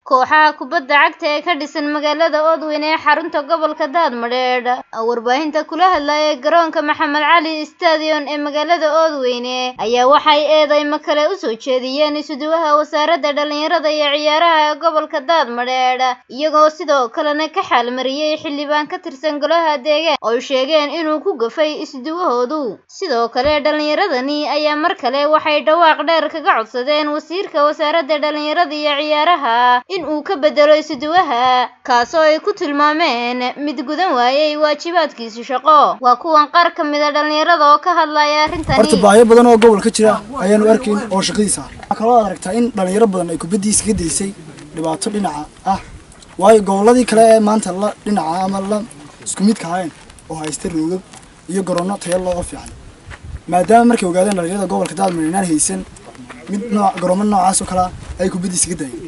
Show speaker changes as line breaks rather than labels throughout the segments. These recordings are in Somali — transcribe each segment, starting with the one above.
kooxaha kubadda cagta ee ka dhisan magaalada Oodweyne ee xarunta gobolka Daadmareedh warbaahinta kula hadlaya garoonka Maxamed Cali Stadium ee magaalada Oodweyne ayaa waxay eedeymo kale u soo jeediyeen isuduwaha wasaaradda dhalinyarada iyo ciyaaraha ee gobolka Daadmareedh iyagoo sidoo kalena ka xaalmariyay xildhibaan ka tirsan golaha deegaan oo sheegeen inuu ku gafay isuduwahoodu sidoo kale dhalinyaradani ayaa mar kale waxay dhawaaq dheer kaga codsadeen wasiirka wasaaradda dhalinyarada iyo ciyaaraha in uu ka bedelo isuduwaha kaasoo ay ku tilmaameen mid gudan waayay waajibaadkiisa shaqo waa kuwan qaar ka mid ah dhalinyarada oo ka hadlaya arintani
horta baahiyo badan oo gobolka jira ayaanu arkayn oo shaqadiisa kala aragtaa in dhalinyaro badan ay kubadiisa ka deysay dhibaato dhinaca ah waayo goboladii kale ee maanta la dhinaca ama la isku mid ka hayn oo haysta roogab iyo garoono tayo loo fiican maadaama markay ogaadeen dhalinyarada gobolka Daadmareedh inaan haysan mid garoomo noocaas oo kala ay kubadiisa ka deeyay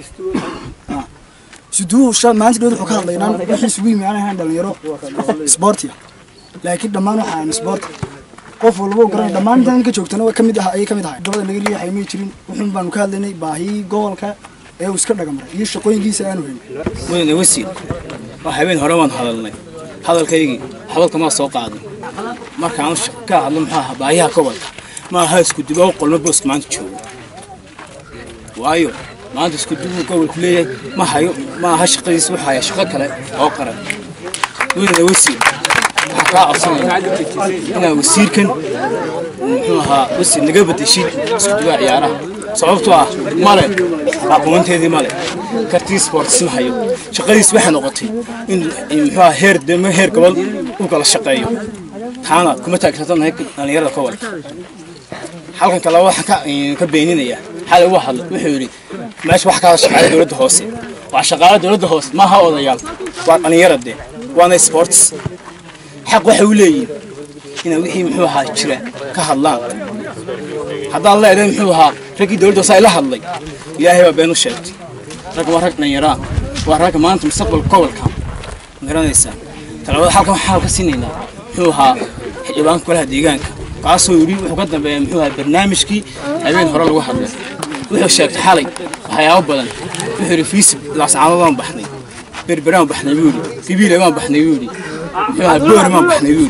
sidoo maanta dad wuxuu ka hadlaynaa wixii isugu yimaanay ahaan dhalinyaro sportiga laakiin dhammaan waxa aan sport qof walba oo garan dhammaan tan ka joogtana waa kamid ah ay kamid ah dabada naga riixay ma jirin wuxuu baan ka hadlaynay baahi gobolka ee uu iska dhagamaray iyo shaqooyinkiisa aanu helin
wayna wasiir habeen hore waan hadalnay hadalkaygii hadalka ma soo qaadin marka aan ka hadlo maxaa baahiyaha gobolka ma aha isku dibo qolmo boos maanta joogo waayo maanta isku dibo gobolku leeyahay ma hayo ma aha shaqadiisa waxa ay shaqo kale oo qaran wayna wasiir ka codsanayna wasiirkan muxuu ahaa wasiir naga badashid isku dibo ciyaaraha sababtoo ah male aqoonteedii male karti sports ma hayo shaqadiisa waxa noqotay in muxuu heer dema heer gobol uu kala shaqeeyo taana kuma taageertanahay dhalinyarada gobolka halkan kale waxa ka beeninaya xal uu hadlo wuxuu yiri meesha wax ka shaqeeya dawladda hoose waa shaqada dawladda hoose ma aha odayaal waa dhalinyarada waana sports xaq waxa uu leeyahay inay wixii muxuu ahaa jira ka hadlaan haddaan la eedayn muxuu ahaa ragii dawladda hoose ay la hadlay ilaahay baa been u sheegtay rag waa rag dhalinyaro waa rag maanta mustaqbalka gobolka garanaysa talabada halkan waxa ka siinayna muxuu ahaa xildhibaan golaha deegaanka kaasoo yiri wuxuu ka dambeeyay muxuu ahaa barnaamijkii habeen hore lagu hadlay wuxuu sheegtay xalay waxyaabo badan wuxuu yiri fiis laascaanoodaan baxnay berberaan baxnay yiri kibiile baan baxnay yiri muxuu ahaa boor ma baxnay yiri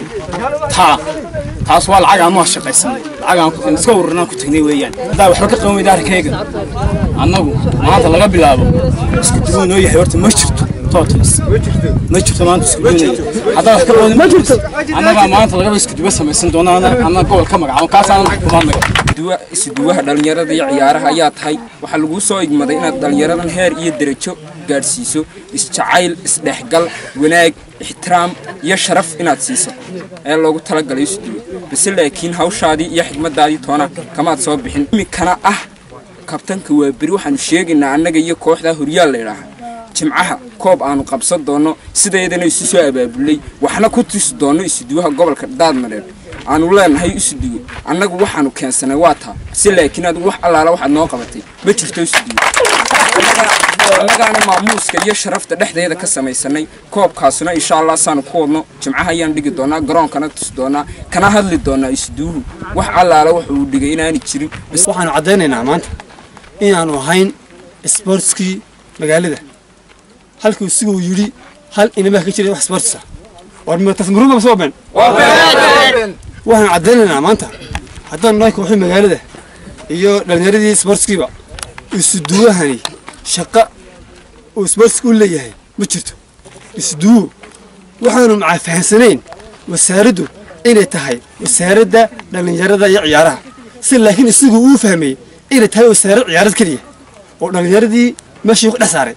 taas waa lacag aan ma shaqaysanay lacag aan iska ururnaa ku tagnay weeyaan hadaa waxba ka qaban weydaar kayga annagu maanta laga bilaabo isku dibo noo yahay horta ma jirto totals ma jirto maanta isku dibo hadaa wax ka qaban ma jirto annaga maanta laga isku dibo samaysan doonaa annaga gobolka magacaabo kaas aan xukuumadna
isuduwaha dhalinyarada iyo ciyaaraha ayaa tahay waxa lagu soo igmaday inaad dhalinyaradan heer iyo darajo gaarsiiso isjacayl isdhexgal wanaag ixtiraam iyo sharaf inaad siiso ee loogu talagalay isuduwa bas laakiin hawshaadii iyo xigmadaadii toona kamaad soo bixin imikana ah kabtanka waa bari waxaanu sheegaynaa annaga iyo kooxda horyaal la yiraahdo jimcaha koob aanu qabsan doono sideedana isu soo abaabulay waxna ku tis doono isuduwaha gobolka Daadmareedh aanu leenahay isuduwa annagu waxaanu keensanay waa taa si laakiin aad wax allaala waxa noo qabatay ma jirto isuduwa annagana maamuuska iyo sharafta dhexdeeda ka samaysanay koobkaasuna insha Allah saan ku wadno jimcaha ayaan dhigi doonaa garoonkana tus doonaa kana hadli doonaa isuduwa wax allaala wuxuu dhigay inaanay jirin
bas waxaanu cadeynaynaa maanta inaanu ahayn sportski magaalada halkuu sidoo yiri hal inaba ka jiray wax sports war ma tasmuruga soo been waxaan cadeynaynaa maanta haddaan nahay kooxda magaalada iyo dhalinyaradii sportskiba isuduwahani shaqa oo sports u leeyahay ma jirto isuduw waxaanu macaafahansanayn wasaaraddu inay tahay wasaaradda dhalinyarada iyo ciyaaraha si laakiin isagu uu fahmay inay tahay wasaaradda ciyaarada kaliya oo dhalinyaradii meeshii ku dhasaaray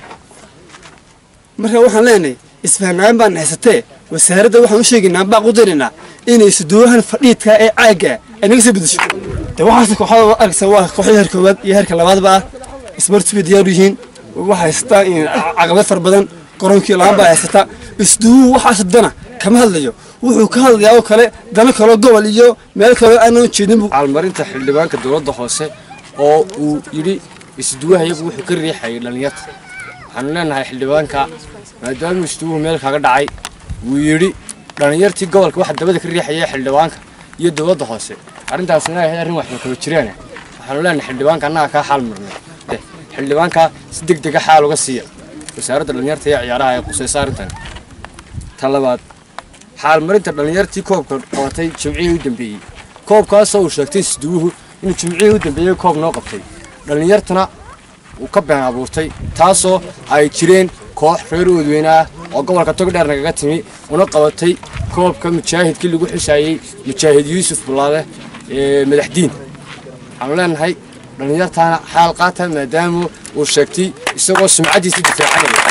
marka waxaan leenahay isfahanaan baan haysatee wasaaradda waxaan u sheegaynaa baa qudaynaa inay isuduwahan fadhiidka ee caaga ay naga soo bedesho waxaas kooxda aragsa waa kooxda heer koowaad iyo heerka labaadba sports bay diyaar yihiin waxa haysta in caqabad far badan garoonkii laamba haysta isduwu waxa dana kama hadlayo wuxuu ka hadlayaa oo kale dana kale gobol iyo meel kale aan jeedin
almarinta xildhibaanka dawladda hoose oo uu yiri isduwaha iyagu wuxuu ka riixay dhalinyarada waxaan leenahay xildhibaanka maadaama isduwu meel kaga dhacay wuu yiri dhalinyartii gobolka waxa dabada ka riixay xildhibaanka iyo dawladda hoose arrintaasna ay arrin wax kala jiraan waxaan leenahay xildhibaanka annaga ka xal marnay xildhibaanka si degdeg ah xal uga siiya wasaaradda dhalinyarta iyo ciyaaraha ay qusayso arrintan tan labaad xaalmarinta dhalinyartii koobka qabatay jimcihii u dambeeyey koobkaasoo uu sheegtay isduuhu inuu jimcihii u dambeeyey koob noo qabtay dhalinyartuna uu ka been abuurtay taasoo ay jireen koox reer Oodweyne ah oo gobolka Togdheer nagaga timi una qabatay koobka mujaahidkii lagu xishaayay mujaahid Yuusuf Bulaale madaxdiin waxaan leenahay dhalinyartaana xaal qaata maadaama uu sheegtay isagoo sumcadiisa difaacanaya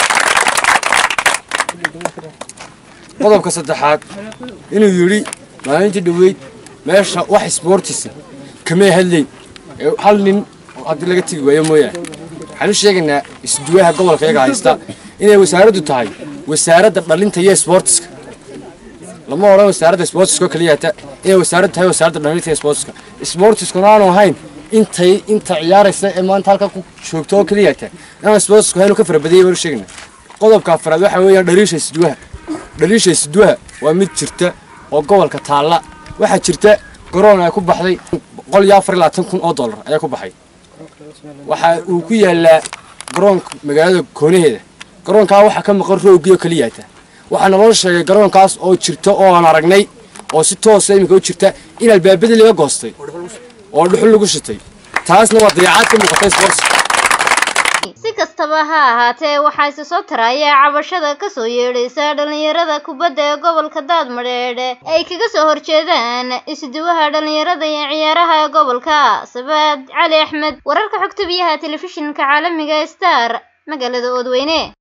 qodobka saddexaad inuu yiri maalintii dhaweyd meesha wax sportisa kama hadlay hal nin haddii laga tagi waayo mooyaane waxaan u sheegaynaa isduwaha gobolka iyaga haysta inay wasaaraddu tahay wasaaradda dhalinta iyo sportska lama odhan wasaaradda sportska kaliya inay wasaaraddu tahay wasaaradda dhalinta iyo sportskuna aanu ahayn inta ciyaaraysa ee maanta halka ku joogto oo kaliya inaan sportsku haynu ka farabadiyay baan u sheegaynaa qodobka afraad waxa weeyaan dhaliisha isduwaha waa mid jirta oo gobolka taalla waxaa jirta garoon ay ku baxday $124,000 ayaa ku baxay waxa uu ku yaalaa garoonka magaalada Koonaheeda garoonka waxa ka maqan roogyo kaliya waxa naloo sheegay garoonkaas oo jirta oo aan aragnay oo si toos ah imika u jirta in albaabadii laga goostay oo dhuxul lagu shitay taasna waa dayacaad ka muuqatay sports
si kastaba ha ahaatee waxaa isa soo taraya cabashada ka soo yeedhaysa dhalinyarada kubadda ee gobolka Daadmareedh ay kaga soo horjeedaan isduwaha dhalinyarada iyo ciyaaraha ee gobolka Sabaad Cali Axmed wararka xogta biyaha telefishinka caalamiga Star magaalada Oodweyne